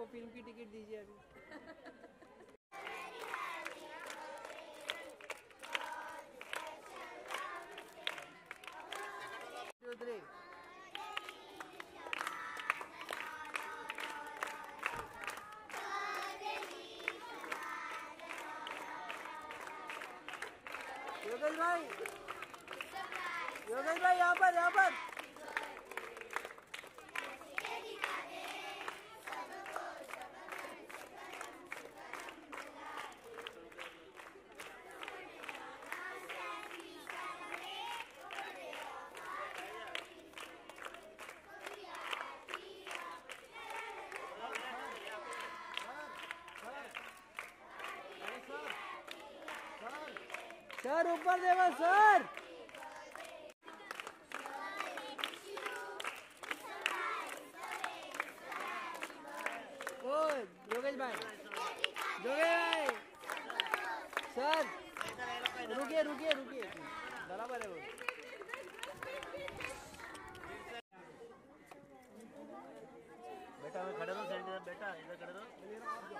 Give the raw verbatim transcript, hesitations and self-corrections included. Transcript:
इसको फिल्म की टिकट दीजिए अभी। योगेश भाई, योगेश भाई यहाँ पर, यहाँ पर। सर ऊपर देखो सर। ओ योगेश भाई, योगेश भाई सर रुकिए रुकिए रुकिए, बराबर है वो। बेटा मैं खड़े रहो, बेटा इधर खड़े रहो।